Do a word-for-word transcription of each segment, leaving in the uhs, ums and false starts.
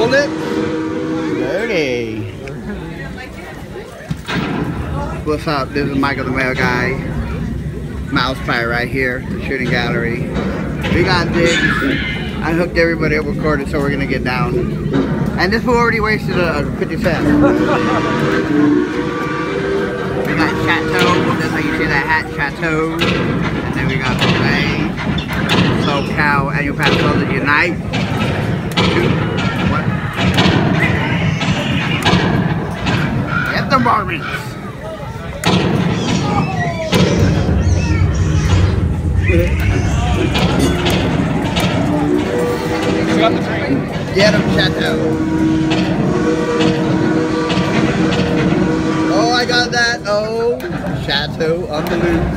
bullets. Dirty. What's up? This is Michael the Mail Guy. MOUSEPIRE right here, the shooting gallery. We got this. I hooked everybody up with corded, so we're gonna get down. And this fool already wasted a uh, fifty cents. We got Chateau. That's how you say that hat, Chateau. And then we got Jose. SoCal Annual Pass Holders Unite. Two, one. Get the varmints. Got the train. Get him, Chateau. Oh, I got that. Oh, Chateau on the loose.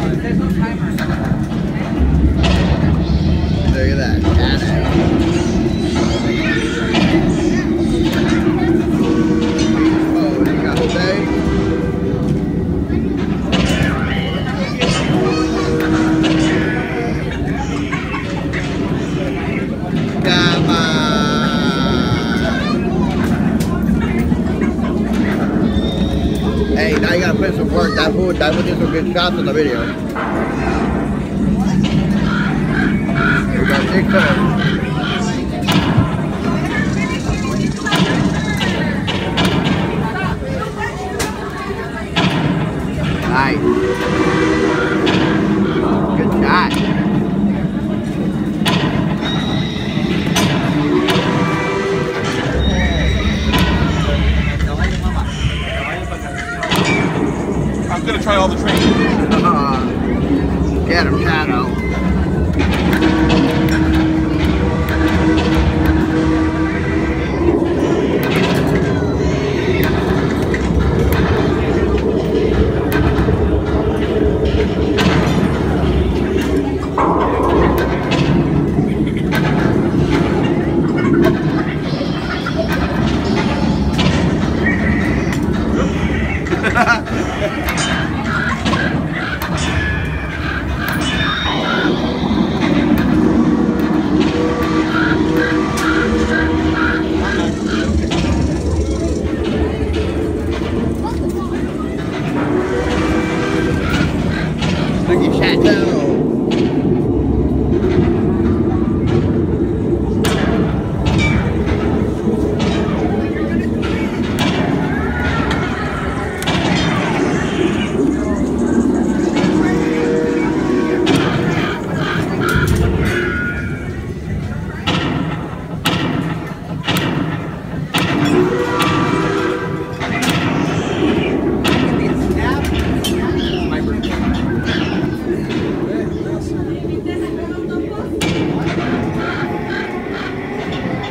Look at that, Chateau. Oh, you got Jose. Come on. Hey, now you gotta put some work. That food, that would do some good shots in the video. We got six holes. Nice. Good shot. I'm gonna try all the trains. Uh, get him, Shadow. Look at Chateau.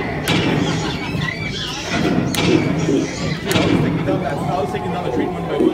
I was taking down the train one by one.